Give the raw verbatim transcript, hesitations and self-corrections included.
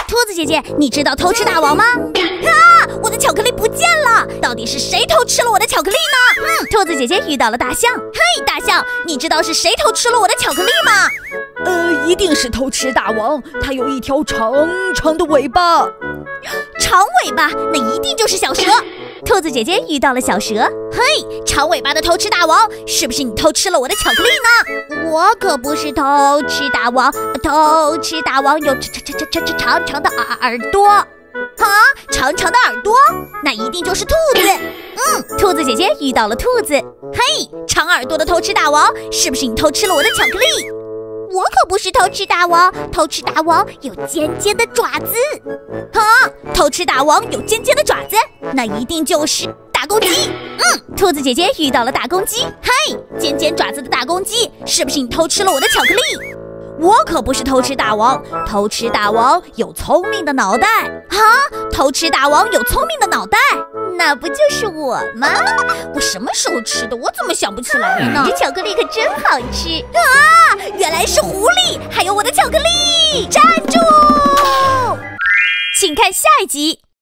兔子姐姐，你知道偷吃大王吗？啊！我的巧克力不见了，到底是谁偷吃了我的巧克力呢？嗯，兔子姐姐遇到了大象。嘿，大象，你知道是谁偷吃了我的巧克力吗？ 呃，一定是偷吃大王，他有一条长长的尾巴。 长尾巴，那一定就是小蛇。兔子姐姐遇到了小蛇。嘿，长尾巴的偷吃大王，是不是你偷吃了我的巧克力呢？我可不是偷吃大王，偷吃大王有长长长长长长的耳耳朵。啊，长长的耳朵，那一定就是兔子。嗯，兔子姐姐遇到了兔子。嘿，长耳朵的偷吃大王，是不是你偷吃了我的巧克力？我可不是偷吃大王，偷吃大王有尖尖的爪子。啊，偷吃大王有尖尖的爪子，那一定就是大公鸡。嗯，兔子姐姐遇到了大公鸡。嘿，尖尖爪子的大公鸡，是不是你偷吃了我的巧克力？我可不是偷吃大王，偷吃大王有聪明的脑袋。啊，偷吃大王有聪明的脑袋，那不就是我吗？我什么时候吃的？我怎么想不起来了呢？这巧克力可真好吃啊！原来是狐狸，还有我的巧克力！站住！请看下一集。